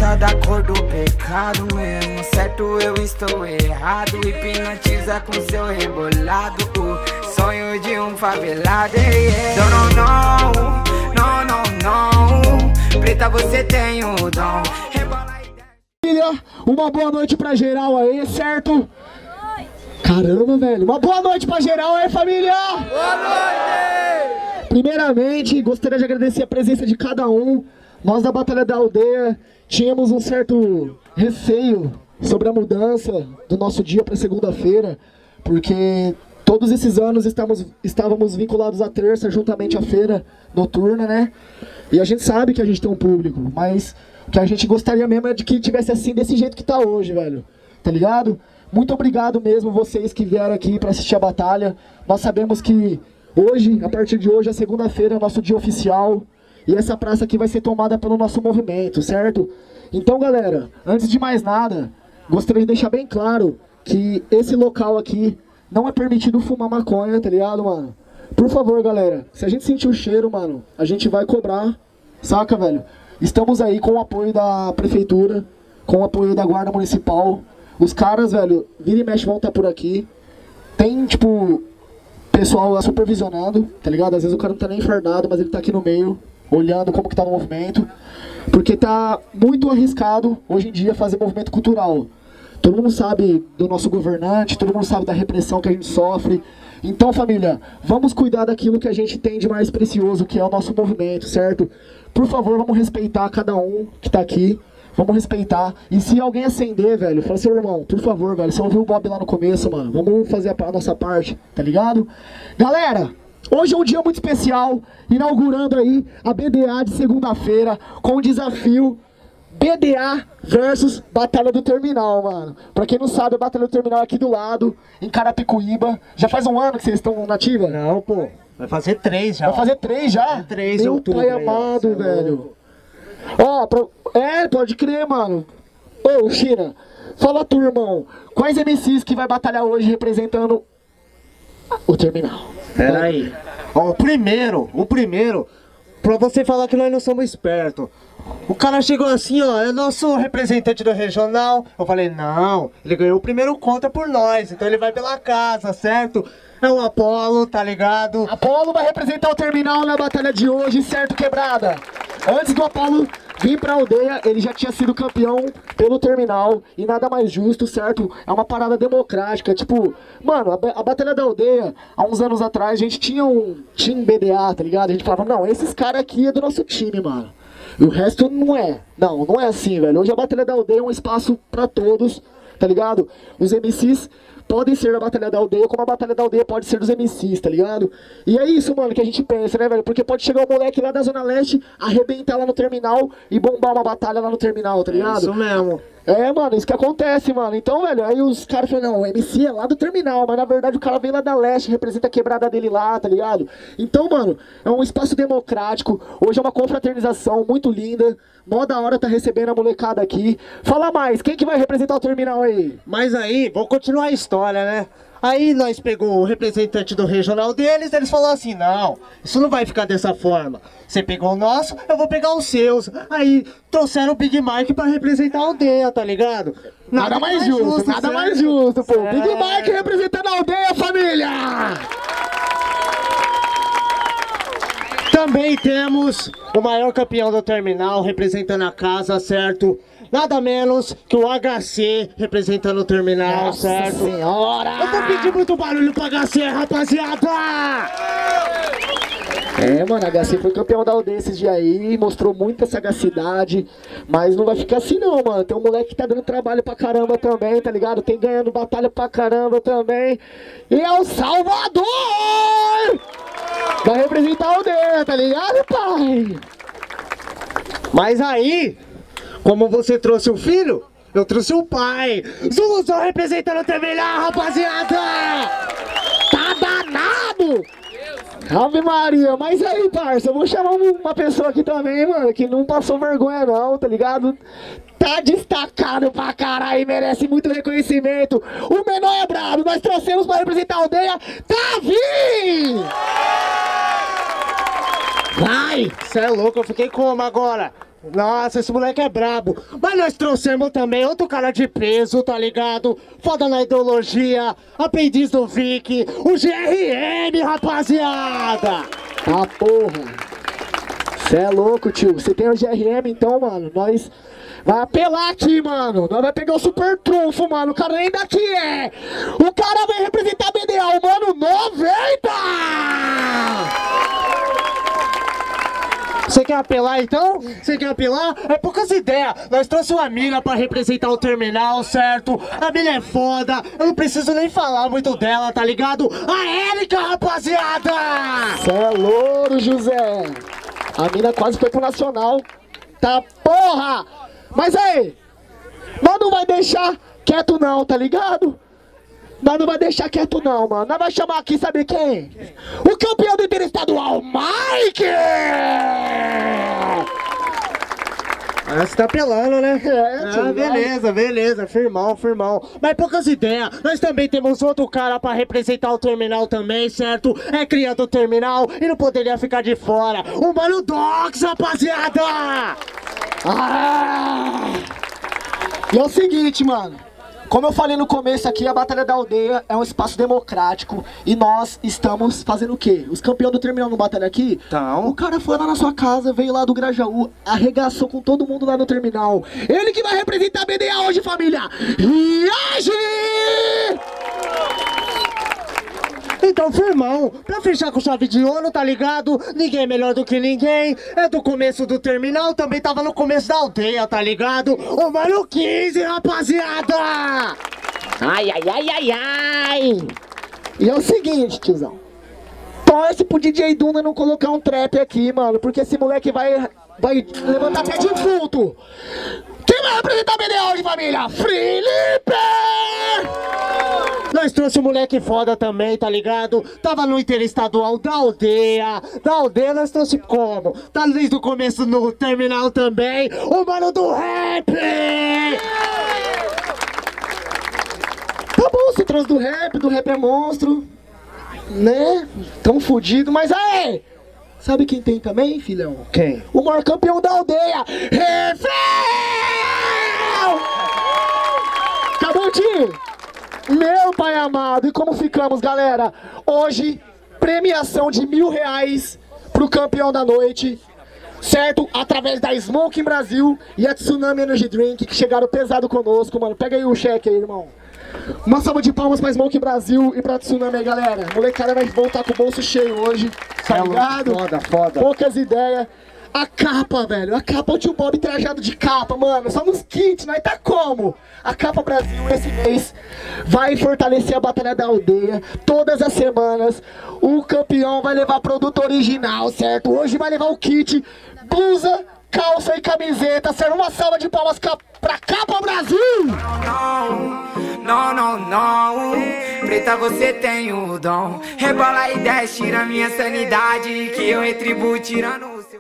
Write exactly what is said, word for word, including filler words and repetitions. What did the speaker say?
preta da cor do pecado mesmo. Certo, eu estou errado. Hipnotiza com seu rebolado o sonho de um favelado. Yeah. Don't know, não, não, não. Preta, você tem o dom. Família, uma boa noite pra geral aí, certo? Caramba, velho. Uma boa noite pra geral aí, família! Boa noite! Primeiramente, gostaria de agradecer a presença de cada um. Nós da Batalha da Aldeia tínhamos um certo receio sobre a mudança do nosso dia para segunda-feira, porque todos esses anos estávamos, estávamos vinculados à terça, juntamente à feira noturna, né? E a gente sabe que a gente tem um público, mas o que a gente gostaria mesmo é de que tivesse assim, desse jeito que tá hoje, velho. Tá ligado? Muito obrigado mesmo vocês que vieram aqui para assistir a batalha. Nós sabemos que hoje, a partir de hoje, a segunda-feira é o nosso dia oficial. E essa praça aqui vai ser tomada pelo nosso movimento, certo? Então, galera, antes de mais nada, gostaria de deixar bem claro que esse local aqui não é permitido fumar maconha, tá ligado, mano? Por favor, galera, se a gente sentir o cheiro, mano, a gente vai cobrar, saca, velho? Estamos aí com o apoio da prefeitura, com o apoio da guarda municipal. Os caras, velho, vira e mexe vão estar por aqui. Tem, tipo, pessoal lá supervisionando, tá ligado? Às vezes o cara não tá nem fardado, mas ele tá aqui no meio, olhando como que tá o movimento, porque tá muito arriscado hoje em dia fazer movimento cultural. Todo mundo sabe do nosso governante, todo mundo sabe da repressão que a gente sofre. Então, família, vamos cuidar daquilo que a gente tem de mais precioso, que é o nosso movimento, certo? Por favor, vamos respeitar cada um que tá aqui, vamos respeitar. E se alguém acender, velho, fala assim, irmão, por favor, velho, você ouviu o Bob lá no começo, mano, vamos fazer a, a nossa parte, tá ligado? Galera, hoje é um dia muito especial, inaugurando aí a B D A de segunda-feira, com o desafio B D A versus Batalha do Terminal, mano. Pra quem não sabe, a Batalha do Terminal é aqui do lado, em Carapicuíba. Já faz um ano que vocês estão na ativa? Não, pô, vai fazer três já. Vai fazer três já? É três, Meu outubro, pai aí, amado, ó, velho. Ó, pra... é, pode crer, mano. Ô, China, fala tu, irmão, quais M Cs que vai batalhar hoje representando o Terminal? Pera aí. Ó, o primeiro, o primeiro, pra você falar que nós não somos espertos. O cara chegou assim, ó, é nosso representante do regional. Eu falei, não, ele ganhou o primeiro contra por nós, então ele vai pela casa, certo? É o Apolo, tá ligado? Apolo vai representar o Terminal na batalha de hoje, certo, quebrada? Antes do Apolo vir pra aldeia, ele já tinha sido campeão pelo Terminal. E nada mais justo, certo? É uma parada democrática. Tipo, mano, a, a Batalha da Aldeia, há uns anos atrás, a gente tinha um time B D A, tá ligado? A gente falava, não, esses caras aqui é do nosso time, mano. E o resto não é. Não, não é assim, velho. Hoje a Batalha da Aldeia é um espaço pra todos, tá ligado? Os M Cs podem ser da Batalha da Aldeia, como a Batalha da Aldeia pode ser dos M Cs, tá ligado? E é isso, mano, que a gente pensa, né, velho? Porque pode chegar um moleque lá da Zona Leste, arrebentar lá no Terminal e bombar uma batalha lá no Terminal, tá ligado? É isso mesmo. É, mano, isso que acontece, mano. Então, velho, aí os caras falam, não, o M C é lá do Terminal, mas na verdade o cara vem lá da Leste, representa a quebrada dele lá, tá ligado? Então, mano, é um espaço democrático. Hoje é uma confraternização muito linda. Mó da hora tá recebendo a molecada aqui. Fala mais, quem que vai representar o Terminal aí? Mas aí, vou continuar a história, né? Aí nós pegou o representante do regional deles, eles falaram assim, não, isso não vai ficar dessa forma. Você pegou o nosso, eu vou pegar os seus. Aí trouxeram o Big Mike pra representar a aldeia, tá ligado? Nada, nada mais justo, justo nada certo? mais justo, pô. Certo. Big Mike representando a aldeia, família! Também temos o maior campeão do Terminal representando a casa, certo? Nada menos que o H C representando o Terminal, Nossa certo? Senhora! Eu vou pedir muito barulho pro H C, rapaziada! É, mano, H C foi campeão da aldeia esses dias aí, mostrou muita sagacidade, mas não vai ficar assim não, mano. Tem um moleque que tá dando trabalho pra caramba também, tá ligado? Tem ganhando batalha pra caramba também. E é o Salvador! Vai representar a aldeia, tá ligado, pai? Mas aí, como você trouxe o filho, eu trouxe o pai. Zuluzão representando o Terminal, rapaziada! Tá danado! Ave Maria, mas aí, parça, eu vou chamar uma pessoa aqui também, mano, que não passou vergonha não, tá ligado? Tá destacado pra caralho, merece muito reconhecimento. O menor é brabo, nós trouxemos pra representar a aldeia, Davi! Vai! Cê é louco, eu fiquei como agora? Nossa, esse moleque é brabo. Mas nós trouxemos também outro cara de peso, tá ligado? Foda na ideologia, aprendiz do Vic, o G R M, rapaziada! Ah, porra! Cê é louco, tio. Você tem o G R M, então, mano, nós vai apelar aqui, mano. Nós vai pegar o super trunfo, mano. O cara nem daqui é. O cara vai representar a B D A, o mano noventa! Você quer apelar então? Você quer apelar? É poucas ideias. Nós trouxemos uma mina pra representar o terminal, certo? A mina é foda. Eu não preciso nem falar muito dela, tá ligado? A Érica, rapaziada! Cê é louro, José. A mina quase foi pro Nacional. Tá porra! Mas aí, nós não vai deixar quieto não, tá ligado? Nós não vai deixar quieto não, mano. Nós vai chamar aqui, sabe quem? O campeão do interestadual, Mike! Ah, você tá pelando, né? É, tio, ah, beleza, beleza, firmão, firmão. Mas poucas ideias, nós também temos outro cara pra representar o terminal também, certo? É cria do terminal e não poderia ficar de fora. O Mano Dogs, rapaziada! Ah! E é o seguinte, mano. Como eu falei no começo aqui, a Batalha da Aldeia é um espaço democrático e nós estamos fazendo o quê? Os campeões do terminal no Batalha aqui? Então. O cara foi lá na sua casa, veio lá do Grajaú, arregaçou com todo mundo lá no terminal. Ele que vai representar a B D A hoje, família! Reage! Então, firmão, pra fechar com chave de ouro, tá ligado? Ninguém é melhor do que ninguém. É do começo do terminal, também tava no começo da aldeia, tá ligado? O Mano quinze, rapaziada! Ai, ai, ai, ai, ai! E é o seguinte, tiozão. Torce pro D J Duna não colocar um trap aqui, mano, porque esse moleque vai, vai levantar pé de vulto. Quem vai representar a B D A hoje, família? Felipe! Nós trouxe um moleque foda também, tá ligado? Tava no interestadual da aldeia. Da aldeia nós trouxe como? Tá desde o começo no terminal também. O Mano do Rap! Tá bom, você trouxe do rap, do rap é monstro. Né? Tão fudido, mas aí! Sabe quem tem também, filhão? Quem? O maior campeão da aldeia! Refel! Acabou, tio? Meu pai amado, e como ficamos, galera? Hoje, premiação de mil reais pro campeão da noite, certo? Através da Smoking Brasil e a Tsunami Energy Drink, que chegaram pesado conosco, mano. Pega aí o cheque aí, irmão. Uma salva de palmas pra Smoking Brasil e pra Tsunami aí, galera. Molecada vai voltar com o bolso cheio hoje, tá ligado? Foda, foda. Poucas ideias. A capa, velho, a capa, o tio Bob trajado de capa, mano, só nos kits, nós tá como? A Capa Brasil esse mês vai fortalecer a Batalha da Aldeia, todas as semanas, o campeão vai levar produto original, certo? Hoje vai levar o kit, blusa, calça e camiseta, certo? Uma salva de palmas pra Capa Brasil! Não, não, não, preta, você tem o dom. Rebola e desce, tira minha sanidade, que eu retribuo tirando o